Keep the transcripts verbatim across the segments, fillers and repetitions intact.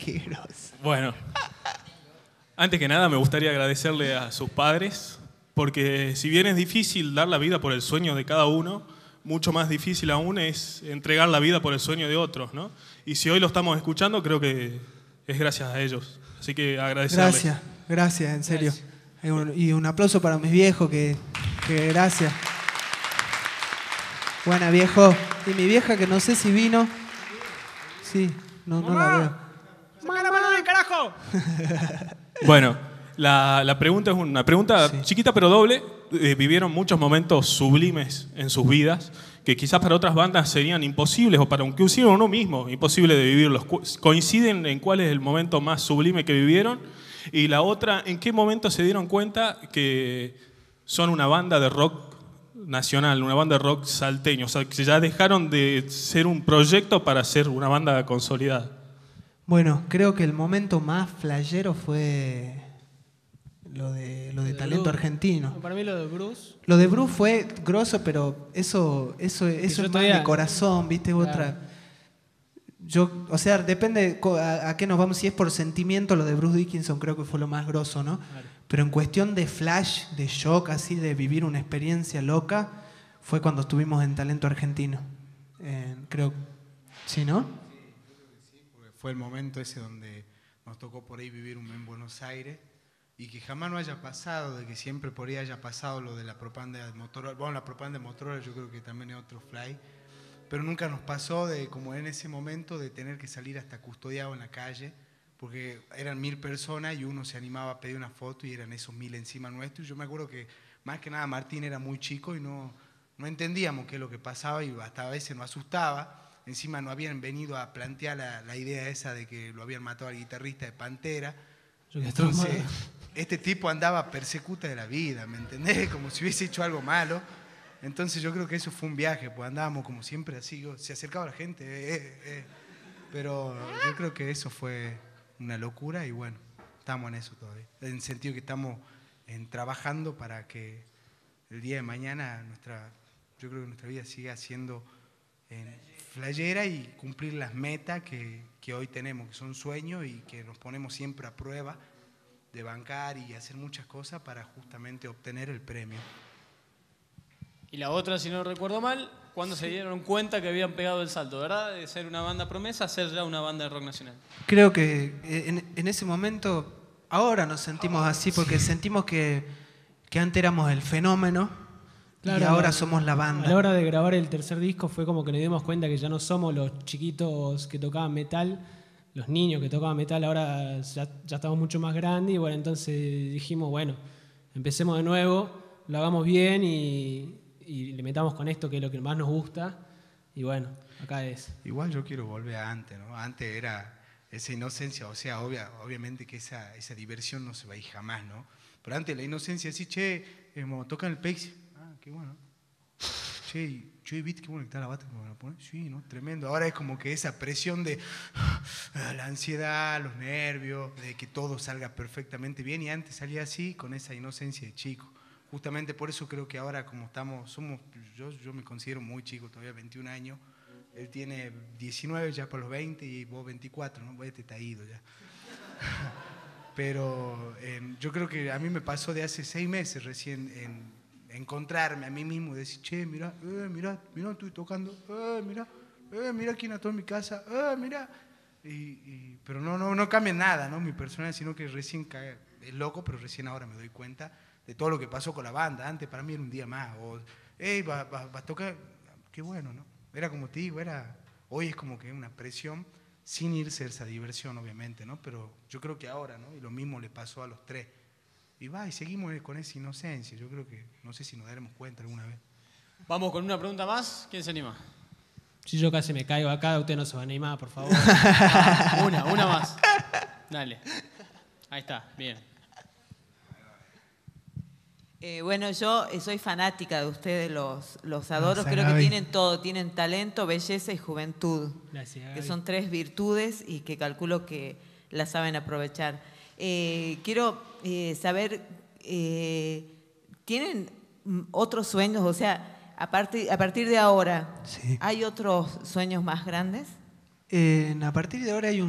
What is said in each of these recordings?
Qué groso. Bueno, antes que nada me gustaría agradecerle a sus padres, porque si bien es difícil dar la vida por el sueño de cada uno, mucho más difícil aún es entregar la vida por el sueño de otros, ¿no? Y si hoy lo estamos escuchando, creo que es gracias a ellos. Así que agradecerles. Gracias, gracias, en serio. Gracias. Y un, y un aplauso para mis viejos, que, que gracias. Buena, viejo. Y mi vieja, que no sé si vino. Sí, no, no la veo. ¡Saca la mano del carajo! Bueno, la, la pregunta es una pregunta Sí. chiquita pero doble. Eh, vivieron muchos momentos sublimes en sus vidas que quizás para otras bandas serían imposibles, o para inclusive uno mismo, imposible de vivirlos. Cu- ¿Coinciden en cuál es el momento más sublime que vivieron? Y la otra, ¿en qué momento se dieron cuenta que son una banda de rock nacional, una banda de rock salteño? O sea, que ya dejaron de ser un proyecto para ser una banda consolidada. Bueno, creo que el momento más flashero fue lo de, lo de talento Bruce. argentino. Para mí lo de Bruce. Lo de Bruce fue grosso, pero eso, eso, eso yo es más todavía- de corazón, ¿viste? Claro. Otra. Yo, o sea, depende co- a, a qué nos vamos. Si es por sentimiento, lo de Bruce Dickinson creo que fue lo más grosso, ¿no? Claro. Pero en cuestión de flash, de shock, así, de vivir una experiencia loca, fue cuando estuvimos en Talento Argentino. Eh, creo, ¿sí, no? Porque fue el momento ese donde nos tocó por ahí vivir un en Buenos Aires y que jamás no haya pasado, de que siempre por ahí haya pasado lo de la propaganda de Motorola. Bueno, la propaganda de Motorola yo creo que también es otro fly, pero nunca nos pasó de, como en ese momento, de tener que salir hasta custodiado en la calle, porque eran mil personas y uno se animaba a pedir una foto y eran esos mil encima nuestro. Y yo me acuerdo que más que nada Martín era muy chico y no, no entendíamos qué es lo que pasaba y hasta a veces nos asustaba. Encima no habían venido a plantear la, la idea esa de que lo habían matado al guitarrista de Pantera. Yo que Entonces, traumado. este tipo andaba persecuta de la vida, ¿me entendés? Como si hubiese hecho algo malo. Entonces yo creo que eso fue un viaje, pues andábamos como siempre así, se acercaba la gente, eh, eh, eh. Pero yo creo que eso fue una locura y bueno, estamos en eso todavía. En el sentido que estamos en, trabajando para que el día de mañana nuestra, yo creo que nuestra vida siga siendo en flayera y cumplir las metas que, que hoy tenemos, que son sueños y que nos ponemos siempre a prueba de bancar y hacer muchas cosas para justamente obtener el premio. Y la otra, si no recuerdo mal, cuando se dieron cuenta que habían pegado el salto, ¿verdad? De ser una banda promesa a ser ya una banda de rock nacional. Creo que en, en ese momento, ahora nos sentimos así porque sentimos que, que antes éramos el fenómeno Claro, y ahora la- somos la A la banda. hora de grabar el tercer disco fue como que nos dimos cuenta que ya no somos los chiquitos que tocaban metal, los niños que tocaban metal, ahora ya, ya estamos mucho más grandes y bueno, entonces dijimos, bueno, empecemos de nuevo, lo hagamos bien y, y le metamos con esto que es lo que más nos gusta y bueno, acá es. Igual yo quiero volver a antes, ¿no? Antes era esa inocencia, o sea, obvia, obviamente que esa, esa diversión no se va a ir jamás, ¿no? Pero antes la inocencia, así, che, eh, como tocan el Pepsi, ah, qué bueno. Che, y- che, ¿viste qué bueno que está la bata? ¿Me la pones? Sí, ¿no? Tremendo. Ahora es como que esa presión de ah, la ansiedad, los nervios, de que todo salga perfectamente bien, y antes salía así, con esa inocencia de chico. Justamente por eso creo que ahora como estamos, somos, yo, yo me considero muy chico, todavía veintiún años, él tiene diecinueve ya por los veinte y vos veinticuatro, ¿no? Este está ido ya. Pero eh, yo creo que a mí me pasó de hace seis meses recién en encontrarme a mí mismo y decir, che, mirá, eh, mirá, mirá, estoy tocando, eh, mirá, eh, mirá quién ató en mi casa, eh, mirá. Y, y, pero no, no, no cambia nada, ¿no? Mi personalidad, sino que recién cae, es loco, pero recién ahora me doy cuenta de todo lo que pasó con la banda. Antes para mí era un día más, o, hey, vas va, va a tocar, qué bueno, ¿no? Era como te digo, era, hoy es como que una presión, sin irse a esa diversión, obviamente, ¿no? Pero yo creo que ahora, ¿no? Y lo mismo le pasó a los tres. Y va, y seguimos con esa inocencia. Yo creo que, no sé si nos daremos cuenta alguna vez. Vamos con una pregunta más. ¿Quién se anima? Si yo casi me caigo acá, usted no se va a animar, por favor. Ah, una, una más. Dale. Ahí está, bien. Eh, bueno, yo eh, soy fanática de ustedes, los, los adoro. Gracias, Creo que Gaby. tienen todo, tienen talento, belleza y juventud, Gracias, que Gaby. son tres virtudes y que calculo que las saben aprovechar. Eh, quiero eh, saber, eh, ¿tienen mm, otros sueños? O sea, a partir, a partir de ahora, Sí. ¿hay otros sueños más grandes? Eh, a partir de ahora hay un,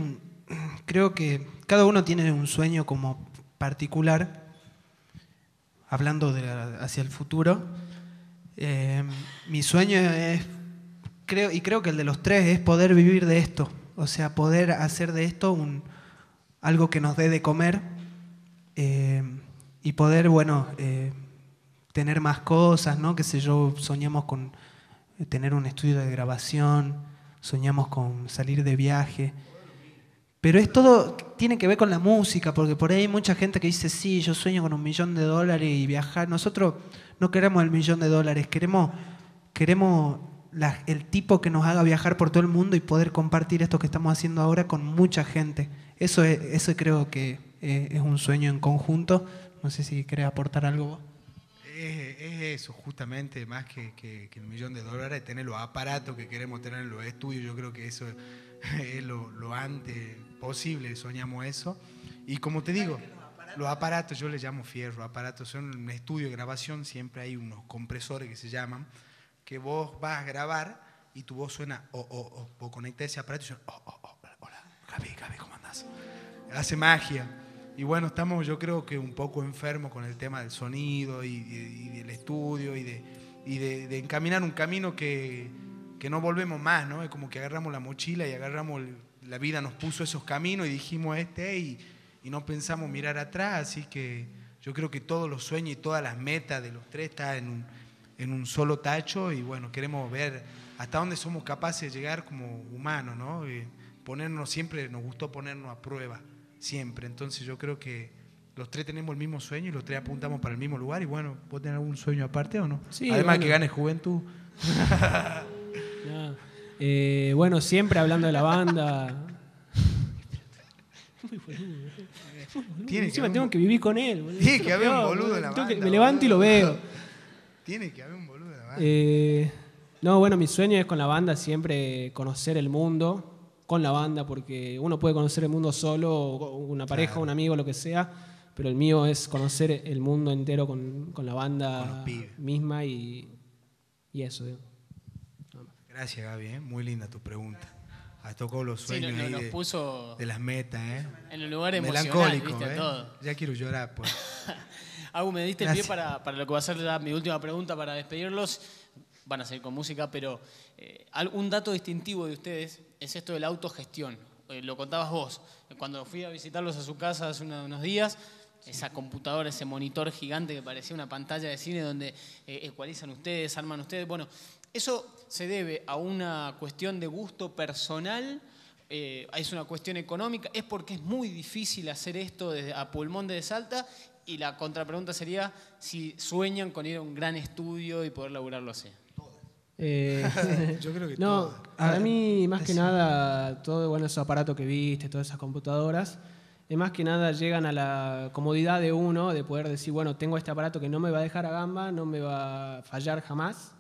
creo que cada uno tiene un sueño como particular, hablando de la- hacia el futuro. Eh, mi sueño es, creo, y creo que el de los tres, es poder vivir de esto. O sea, poder hacer de esto un, algo que nos dé de comer eh, y poder, bueno, eh, tener más cosas, ¿no? Qué sé yo, soñamos con tener un estudio de grabación, soñamos con salir de viaje. Pero es todo, tiene que ver con la música, porque por ahí hay mucha gente que dice, sí, yo sueño con un millón de dólares y viajar. Nosotros no queremos el millón de dólares, queremos, queremos la- el tipo que nos haga viajar por todo el mundo y poder compartir esto que estamos haciendo ahora con mucha gente. Eso, es, eso creo que eh, es un sueño en conjunto. No sé si querés aportar algo vos. Es, es eso, justamente, más que, que- que el millón de dólares, tener los aparatos que queremos tener en los estudios. Yo creo que eso es lo, lo antes posible, soñamos eso. Y como te digo, los aparatos, yo les llamo fierro, aparatos, son un estudio de grabación, siempre hay unos compresores que se llaman, que vos vas a grabar y tu voz suena, oh, oh, oh, vos conectás ese aparato y suena, oh, oh, oh, hola, Gaby, Gaby, ¿cómo andás? Hace magia. Y bueno, estamos yo creo que un poco enfermos con el tema del sonido y, y- y del estudio y, de, y de, de encaminar un camino que, que no volvemos más, ¿no? Es como que agarramos la mochila y agarramos, el- la vida nos puso esos caminos y dijimos este y, y no pensamos mirar atrás, así que yo creo que todos los sueños y todas las metas de los tres están en un, en un solo tacho y bueno, queremos ver hasta dónde somos capaces de llegar como humanos, ¿no? Y ponernos, siempre nos gustó ponernos a prueba. Siempre, entonces yo creo que los tres tenemos el mismo sueño y los tres apuntamos para el mismo lugar y bueno, ¿vos tenés algún sueño aparte o no? Sí, Además bueno. que ganes juventud. No. Eh, bueno, siempre hablando de la banda. Tiene que Encima haber tengo un- que vivir con él. boludo. Tiene que haber un No, boludo en la tengo que- banda, Me levanto y lo boludo. veo. Tiene que haber un boludo en la banda. Eh, no, bueno, mi sueño es con la banda siempre conocer el mundo con la banda, porque uno puede conocer el mundo solo, o una pareja, Claro. un amigo, lo que sea, pero el mío es conocer el mundo entero con, con la Con banda los pibes. misma y, y eso. digo. Gracias, Gaby, ¿eh? Muy linda tu pregunta. Has tocado los Sí, sueños no- no- ahí nos de, puso de las metas, ¿eh? en el lugar emocional, Melancólico, viste, a ¿eh? todo. Ya quiero llorar, pues. Agu, me diste Gracias. el pie para, para lo que va a ser ya mi última pregunta para despedirlos. Van a seguir con música, pero eh, al- un dato distintivo de ustedes es esto de la autogestión. Eh, lo contabas vos. Cuando fui a visitarlos a su casa hace una- unos días, esa computadora, ese monitor gigante que parecía una pantalla de cine donde eh, ecualizan ustedes, arman ustedes. Bueno, eso se debe a una cuestión de gusto personal, eh, es una cuestión económica, es porque es muy difícil hacer esto desde, a pulmón desde Salta. Y la contrapregunta sería si sueñan con ir a un gran estudio y poder laburarlo así. Eh, Yo creo que no, todo. para Ah, mí, más que decime. nada, todo bueno, esos aparatos que viste, todas esas computadoras, es más que nada llegan a la comodidad de uno de poder decir, bueno, tengo este aparato que no me va a dejar a gamba, no me va a fallar jamás.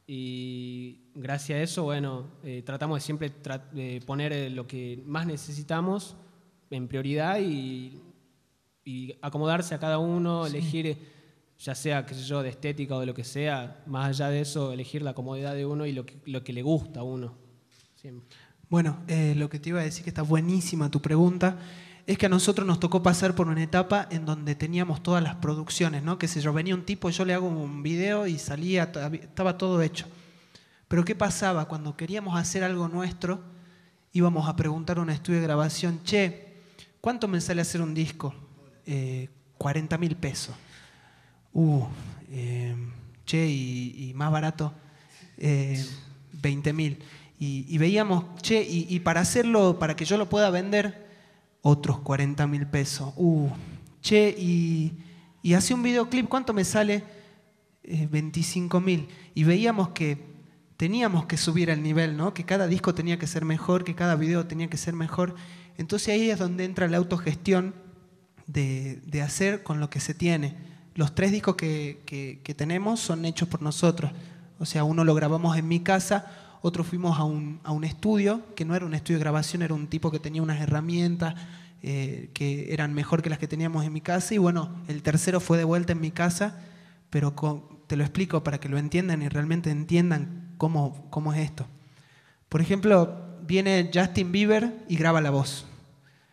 Y gracias a eso, bueno, eh, tratamos de siempre tra- de poner eh, lo que más necesitamos en prioridad y, y acomodarse a cada uno, elegir, eh, ya sea, qué sé yo, de estética o de lo que sea, más allá de eso, elegir la comodidad de uno y lo que, lo que le gusta a uno. Siempre. Bueno, eh, lo que te iba a decir, que está buenísima tu pregunta, es que a nosotros nos tocó pasar por una etapa en donde teníamos todas las producciones, ¿no? Que sé yo, venía un tipo, yo le hago un video y salía, to- estaba todo hecho. Pero ¿qué pasaba? Cuando queríamos hacer algo nuestro, íbamos a preguntar a un estudio de grabación, che, ¿cuánto me sale hacer un disco? Eh, cuarenta mil pesos. Uh, eh, che, y, y más barato, eh, veinte mil. Y, y veíamos, che, y, y para hacerlo, para que yo lo pueda vender, otros cuarenta mil pesos. Uh, che, y, y hace un videoclip, ¿cuánto me sale? Eh, veinticinco mil. Y veíamos que teníamos que subir el nivel, ¿no? Que cada disco tenía que ser mejor, que cada video tenía que ser mejor. Entonces ahí es donde entra la autogestión de, de hacer con lo que se tiene. Los tres discos que, que, que tenemos son hechos por nosotros. O sea, uno lo grabamos en mi casa, otro fuimos a un, a un estudio, que no era un estudio de grabación, era un tipo que tenía unas herramientas eh, que eran mejor que las que teníamos en mi casa. Y bueno, el tercero fue de vuelta en mi casa, pero con, te lo explico para que lo entiendan y realmente entiendan cómo, cómo es esto. Por ejemplo, viene Justin Bieber y graba la voz.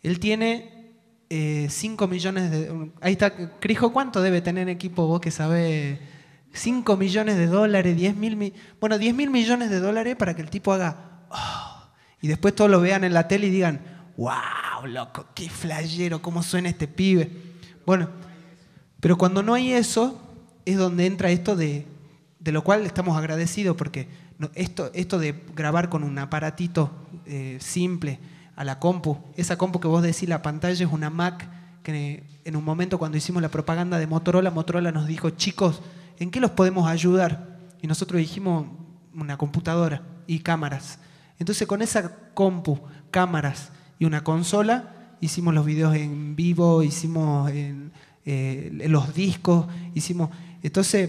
Él tiene cinco millones de... Ahí está, Crijo, ¿cuánto debe tener equipo vos que sabés? cinco millones de dólares, diez mil... Mi... Bueno, diez mil millones de dólares para que el tipo haga... Oh, y después todos lo vean en la tele y digan, wow, loco, qué flashero, cómo suena este pibe. Bueno, pero cuando no hay eso, es donde entra esto de, de lo cual estamos agradecidos, porque no, esto, esto de grabar con un aparatito eh, simple a la compu, esa compu que vos decís, la pantalla es una Mac, que en un momento cuando hicimos la propaganda de Motorola, Motorola nos dijo, chicos, ¿en qué los podemos ayudar? Y nosotros dijimos, una computadora y cámaras. Entonces con esa compu, cámaras y una consola, hicimos los videos en vivo, hicimos en, eh, en los discos, hicimos... Entonces,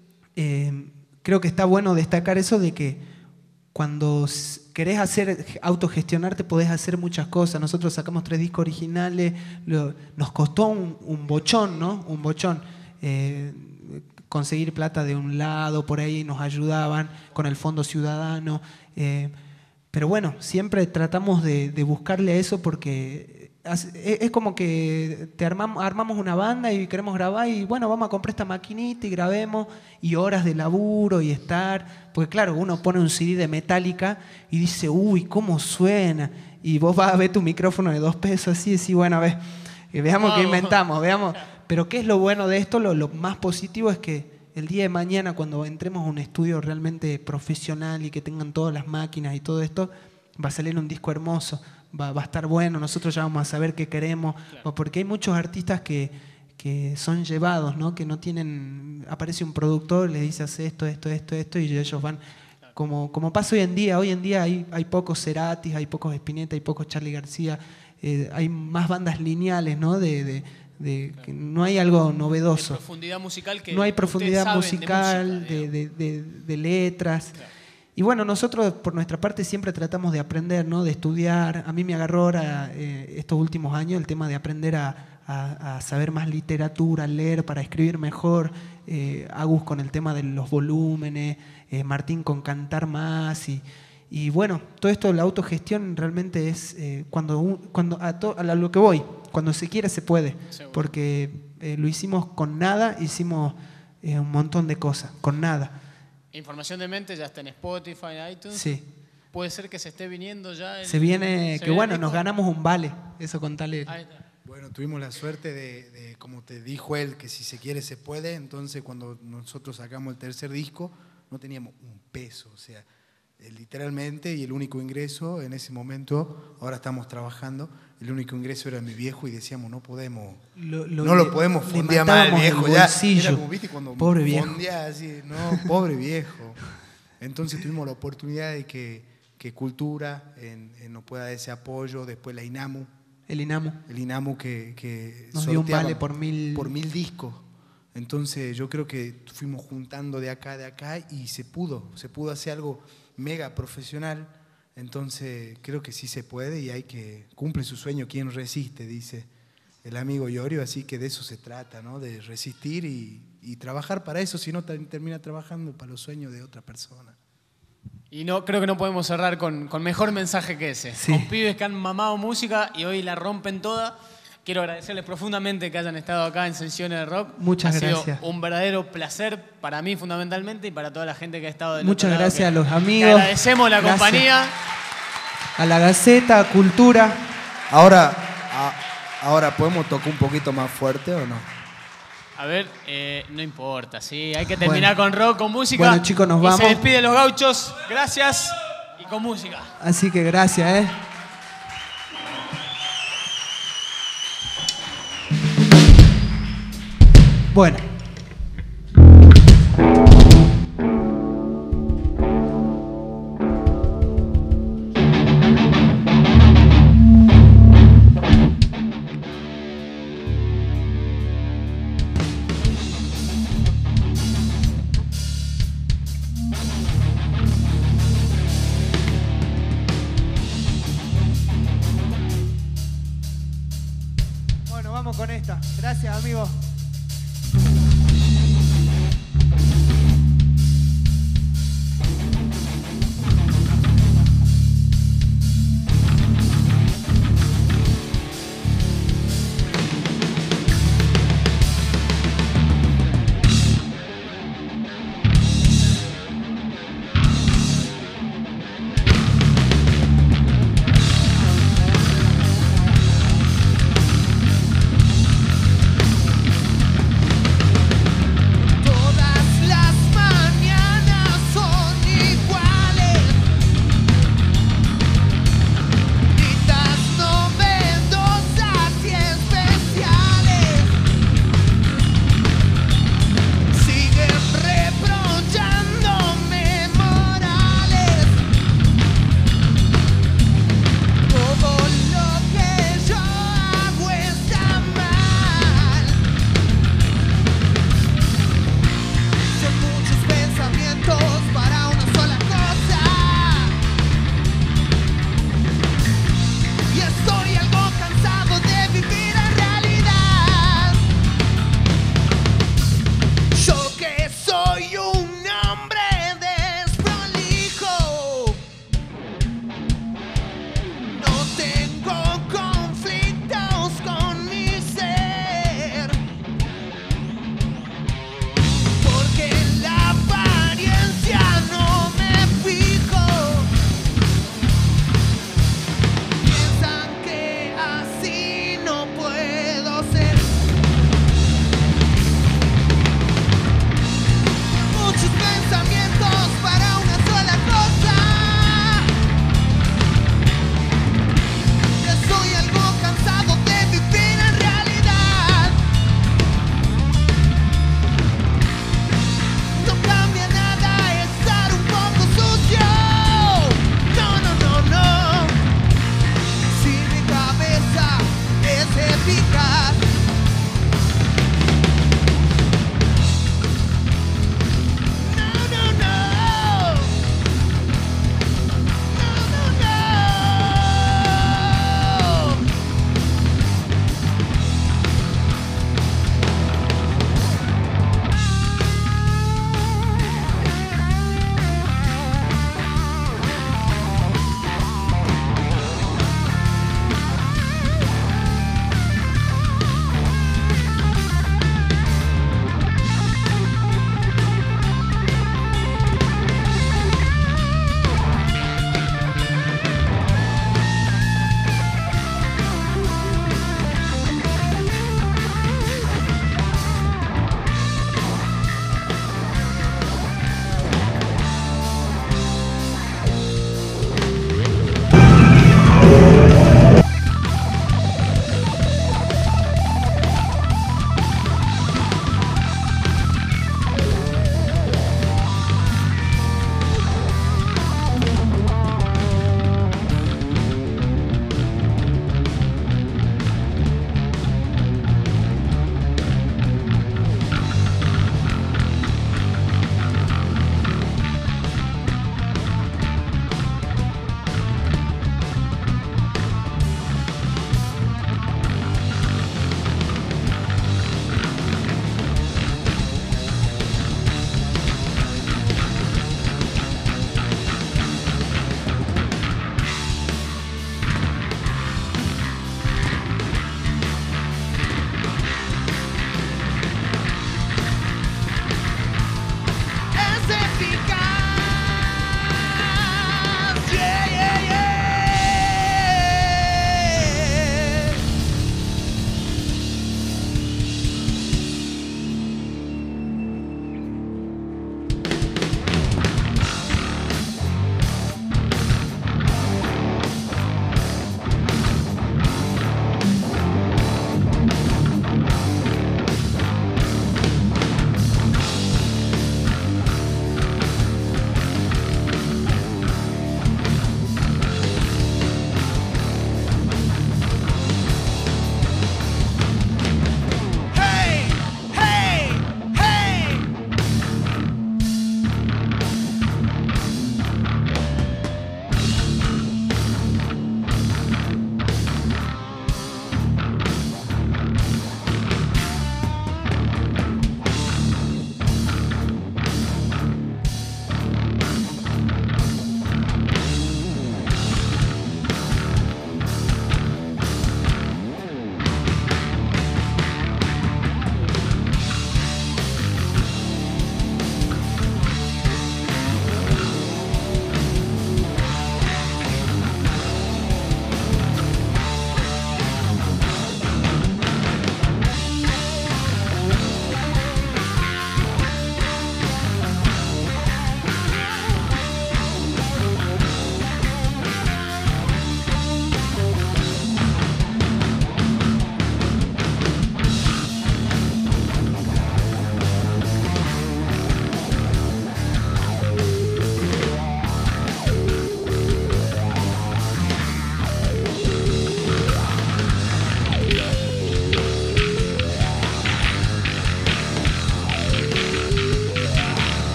eh, creo que está bueno destacar eso de que cuando querés hacer, autogestionarte, podés hacer muchas cosas. Nosotros sacamos tres discos originales, lo, nos costó un, un bochón, ¿no? Un bochón. Eh, conseguir plata de un lado, por ahí nos ayudaban con el Fondo Ciudadano. Eh, pero bueno, siempre tratamos de, de buscarle a eso porque es, es como que te armamos, armamos una banda y queremos grabar y bueno, vamos a comprar esta maquinita y grabemos y horas de laburo y estar... Porque claro, uno pone un C D de Metallica y dice, uy, ¿cómo suena? Y vos vas a ver tu micrófono de dos pesos así y decís, bueno, a ver, veamos qué inventamos, veamos... Pero ¿qué es lo bueno de esto? Lo, lo más positivo es que el día de mañana, cuando entremos a un estudio realmente profesional y que tengan todas las máquinas y todo esto, va a salir un disco hermoso, va, va a estar bueno, nosotros ya vamos a saber qué queremos, claro. Porque hay muchos artistas que, que son llevados, ¿no? Que no tienen... Aparece un productor, les dice, hace esto, esto, esto, esto, y ellos van... Como, como pasa hoy en día, hoy en día hay, hay pocos Ceratis, hay pocos Spinetta, hay pocos Charly García, eh, hay más bandas lineales, ¿no? De... de De, que no hay algo novedoso. Hay profundidad musical que no hay profundidad musical, de, música, de, de, de, de letras. Claro. Y bueno, nosotros por nuestra parte siempre tratamos de aprender, ¿no? De estudiar. A mí me agarró ahora, eh, estos últimos años, el tema de aprender a, a, a saber más literatura, leer para escribir mejor. Eh, Agus con el tema de los volúmenes, eh, Martín con cantar más y Y bueno, todo esto de la autogestión realmente es eh, cuando, un, cuando a, to, a lo que voy, cuando se quiere se puede, seguro. Porque eh, lo hicimos con nada, hicimos eh, un montón de cosas, con nada. Información de mente ya está en Spotify, iTunes. Sí. Puede ser que se esté viniendo ya. El, se viene, se que viene bueno, nos ganamos un vale, eso contale. Ahí está. Bueno, tuvimos la suerte de, de, como te dijo él, que si se quiere se puede, entonces cuando nosotros sacamos el tercer disco no teníamos un peso, o sea, literalmente, y el único ingreso en ese momento, ahora estamos trabajando, el único ingreso era mi viejo y decíamos, no podemos, lo, lo, no lo podemos fondear más el viejo, ya, era como, viste, cuando pobre viejo. Así, no, pobre viejo. Entonces tuvimos la oportunidad de que, que Cultura en, en nos pueda dar ese apoyo, después la INAMU, el INAMU, el INAMU que, que nos dio un vale por mil, por mil discos. Entonces yo creo que fuimos juntando de acá, de acá y se pudo, se pudo hacer algo mega profesional, entonces creo que sí se puede y hay que cumple su sueño quien resiste, dice el amigo Iorio, así que de eso se trata, ¿no? De resistir y, y trabajar para eso, si no termina trabajando para los sueños de otra persona. Y no creo que no podemos cerrar con, con mejor mensaje que ese, sí. Con pibes que han mamado música y hoy la rompen toda. Quiero agradecerles profundamente que hayan estado acá en Sensaciones de Rock. Muchas ha gracias. Ha sido un verdadero placer para mí fundamentalmente y para toda la gente que ha estado del Muchas otro gracias lado, a los amigos. Agradecemos la gracias. compañía. A la Gaceta, a Cultura. Ahora, a, ahora ¿podemos tocar un poquito más fuerte o no? A ver, eh, no importa, ¿sí? Hay que terminar bueno. con rock, con música. Bueno, chicos, nos y vamos. Se despide los gauchos. Gracias y con música. Así que gracias, ¿eh? Bueno. Bueno, vamos con esta. Gracias, amigos.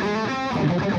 Thank you.